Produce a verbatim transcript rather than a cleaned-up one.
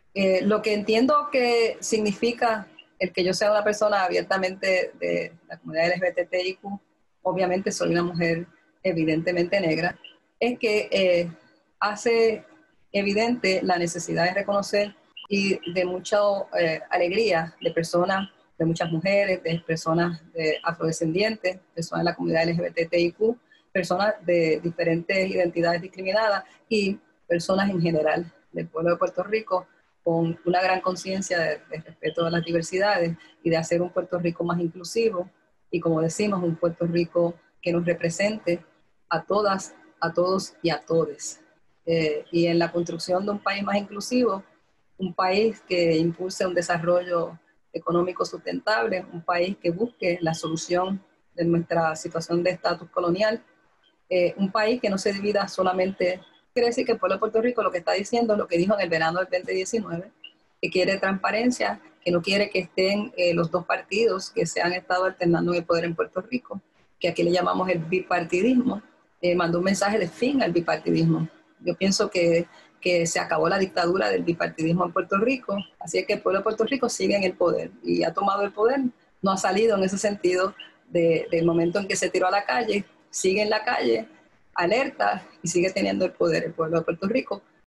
Eh, lo que entiendo que significa el que yo sea una persona abiertamente de la comunidad L G B T I Q, obviamente soy una mujer evidentemente negra, es que eh, hace evidente la necesidad de reconocer y de mucha eh, alegría de personas, de muchas mujeres, de personas de afrodescendientes, personas de la comunidad L G B T I Q, personas de diferentes identidades discriminadas y personas en general del pueblo de Puerto Rico, con una gran conciencia de, de respeto a las diversidades y de hacer un Puerto Rico más inclusivo y, como decimos, un Puerto Rico que nos represente a todas, a todos y a todes. Eh, y en la construcción de un país más inclusivo, un país que impulse un desarrollo económico sustentable, un país que busque la solución de nuestra situación de estatus colonial, eh, un país que no se divida solamente. Quiere decir que el pueblo de Puerto Rico lo que está diciendo es lo que dijo en el verano del veinte diecinueve, que quiere transparencia, que no quiere que estén eh, los dos partidos que se han estado alternando en el poder en Puerto Rico, que aquí le llamamos el bipartidismo. Eh, mandó un mensaje de fin al bipartidismo. Yo pienso que, que se acabó la dictadura del bipartidismo en Puerto Rico, así es que el pueblo de Puerto Rico sigue en el poder y ha tomado el poder, no ha salido en ese sentido de, del momento en que se tiró a la calle, sigue en la calle, alerta y sigue teniendo el poder el pueblo de Puerto Rico,